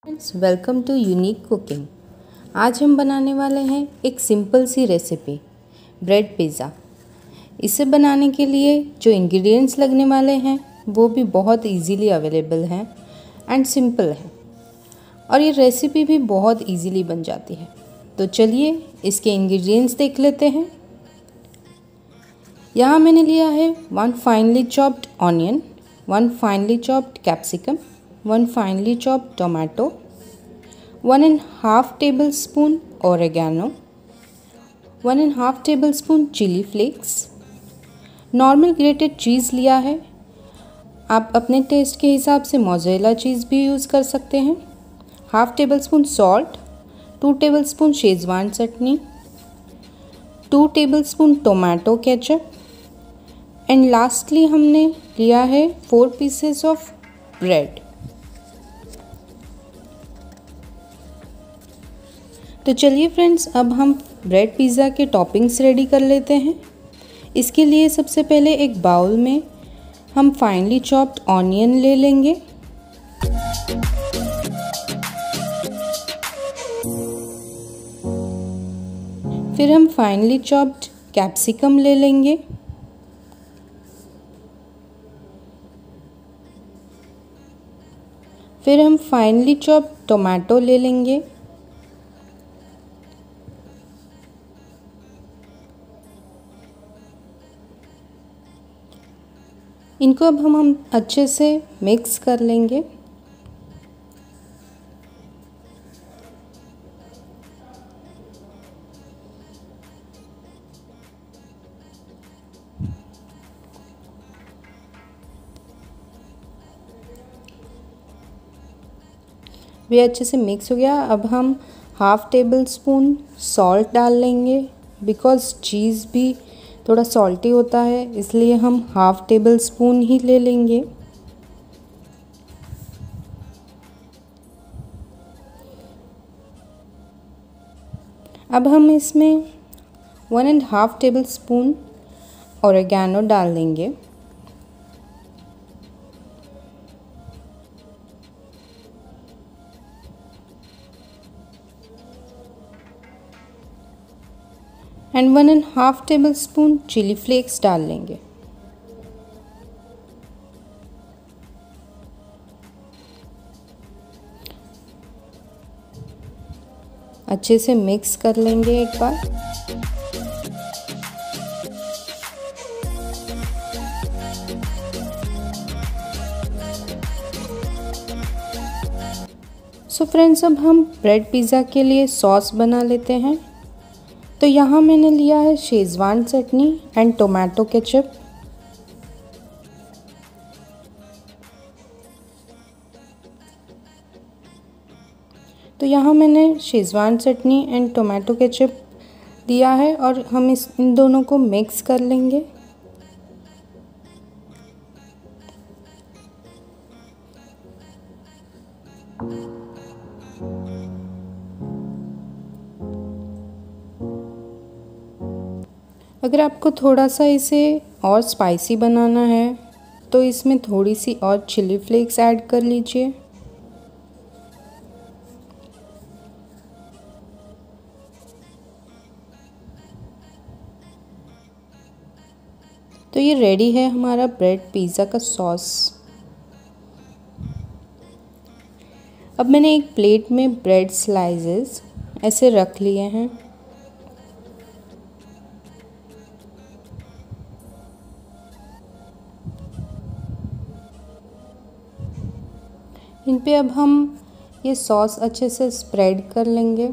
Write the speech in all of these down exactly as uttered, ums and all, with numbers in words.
Friends, welcome to unique cooking. आज हम बनाने वाले हैं एक सिंपल सी रेसिपी, ब्रेड पिज़्ज़ा। इसे बनाने के लिए जो इंग्रेडिएंट्स लगने वाले हैं वो भी बहुत इजीली अवेलेबल हैं एंड सिंपल है, और ये रेसिपी भी बहुत इजीली बन जाती है। तो चलिए इसके इंग्रेडिएंट्स देख लेते हैं। यहाँ मैंने लिया है one finely chopped onion, one finely chopped capsicum, one finely chopped tomato, one and half tablespoon oregano, one and half tablespoon chilli flakes, normal grated cheese लिया है। आप अपने टेस्ट के हिसाब से मोज़रेला चीज़ भी use कर सकते हैं। Half tablespoon salt, two tablespoon schezwan chutney, two tablespoon tomato ketchup, and lastly हमने लिया है फोर पीसेस ऑफ ब्रेड। तो चलिए फ्रेंड्स, अब हम ब्रेड पिज़्ज़ा के टॉपिंग्स रेडी कर लेते हैं। इसके लिए सबसे पहले एक बाउल में हम फाइनली चॉप्ड ऑनियन ले लेंगे, फिर हम फाइनली चॉप्ड कैप्सिकम ले लेंगे, फिर हम फाइनली चॉप्ड टोमेटो ले लेंगे, इनको अब हम हम अच्छे से मिक्स कर लेंगे। ये अच्छे से मिक्स हो गया। अब हम हाफ टेबल स्पून सॉल्ट डाल लेंगे, बिकॉज़ चीज़ भी थोड़ा सॉल्टी होता है, इसलिए हम हाफ टेबल स्पून ही ले लेंगे। अब हम इसमें one and half tablespoon oregano डाल देंगे, and one and half tablespoon chilli flakes डाल लेंगे। अच्छे से मिक्स कर लेंगे एक बार। सो फ्रेंड्स, अब हम ब्रेड पिज़्ज़ा के लिए सॉस बना लेते हैं। तो यहाँ मैंने लिया है schezwan chutney and tomato ketchup. तो यहाँ मैंने schezwan chutney and tomato ketchup दिया है, और हम इस इन दोनों को मिक्स कर लेंगे। अगर आपको थोड़ा सा इसे और स्पाइसी बनाना है तो इसमें थोड़ी सी और चिली फ्लेक्स ऐड कर लीजिए। तो ये रेडी है हमारा ब्रेड पिज़्ज़ा का सॉस। अब मैंने एक प्लेट में ब्रेड स्लाइसेस ऐसे रख लिए हैं। इन पे अब हम ये सॉस अच्छे से स्प्रेड कर लेंगे।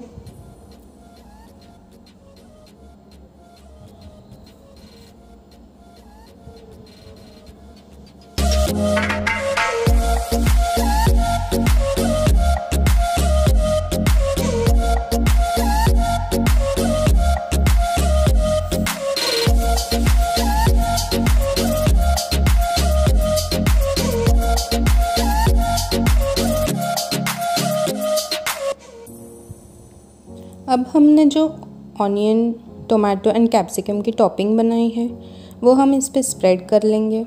अब हमने जो ऑनियन, टोमेटो एंड कैप्सिकम की टॉपिंग बनाई है वो हम इस पे स्प्रेड कर लेंगे।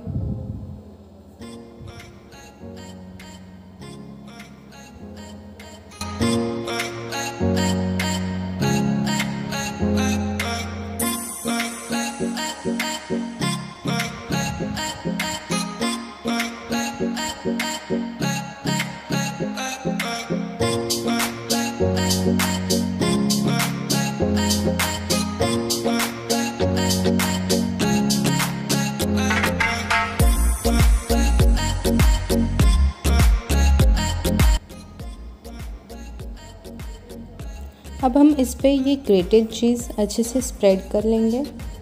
अब हम इस पे ये ग्रेटेड चीज़ अच्छे से स्प्रेड कर लेंगे।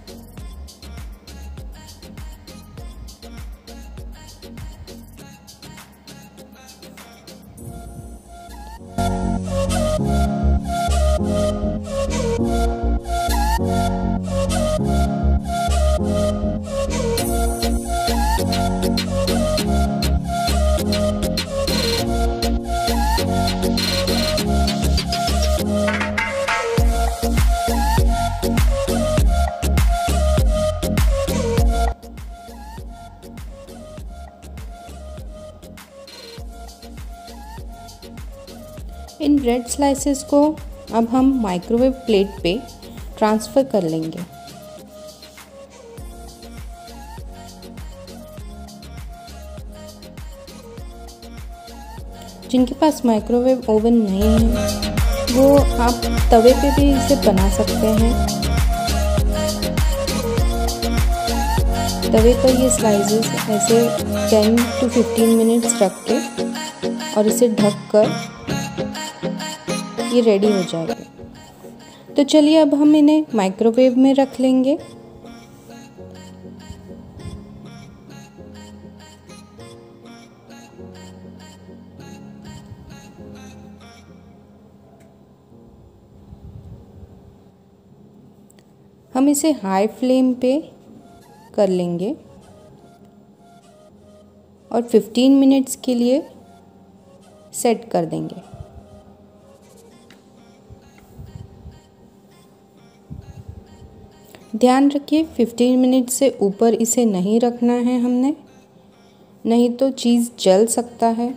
इन ब्रेड स्लाइसेस को अब हम माइक्रोवेव प्लेट पे ट्रांसफ़र कर लेंगे। जिनके पास माइक्रोवेव ओवन नहीं है वो आप तवे पे भी इसे बना सकते हैं। तवे पर ये स्लाइसेस ऐसे टेन टू फिफ्टीन मिनट्स रख के और इसे ढक कर ये रेडी हो जाएगा। तो चलिए अब हम इन्हें माइक्रोवेव में रख लेंगे। हम इसे हाई फ्लेम पे कर लेंगे और फिफ्टीन मिनट्स के लिए सेट कर देंगे। ध्यान रखिए फिफ्टीन मिनट से ऊपर इसे नहीं रखना है हमने, नहीं तो चीज़ जल सकता है।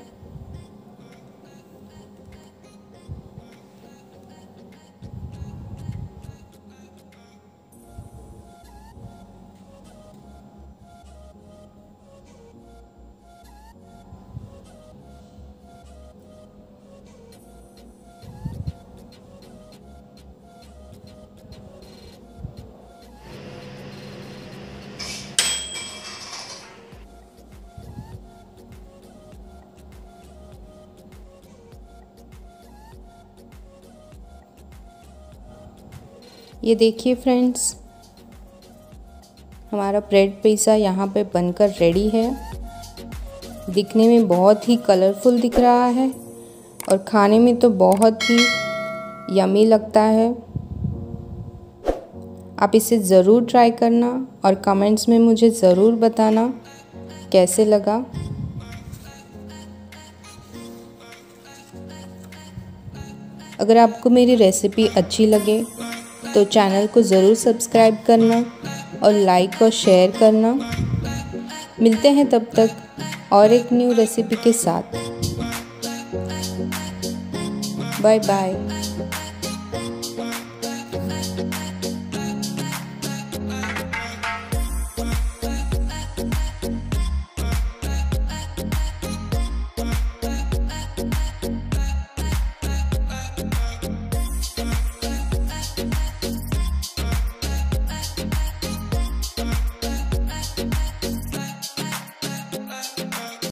ये देखिए फ्रेंड्स, हमारा ब्रेड पिज़्ज़ा यहाँ पे बनकर रेडी है। दिखने में बहुत ही कलरफुल दिख रहा है और खाने में तो बहुत ही यमी लगता है। आप इसे ज़रूर ट्राई करना और कमेंट्स में मुझे ज़रूर बताना कैसे लगा। अगर आपको मेरी रेसिपी अच्छी लगे तो चैनल को ज़रूर सब्सक्राइब करना और लाइक और शेयर करना। मिलते हैं तब तक और एक न्यू रेसिपी के साथ। Bye bye.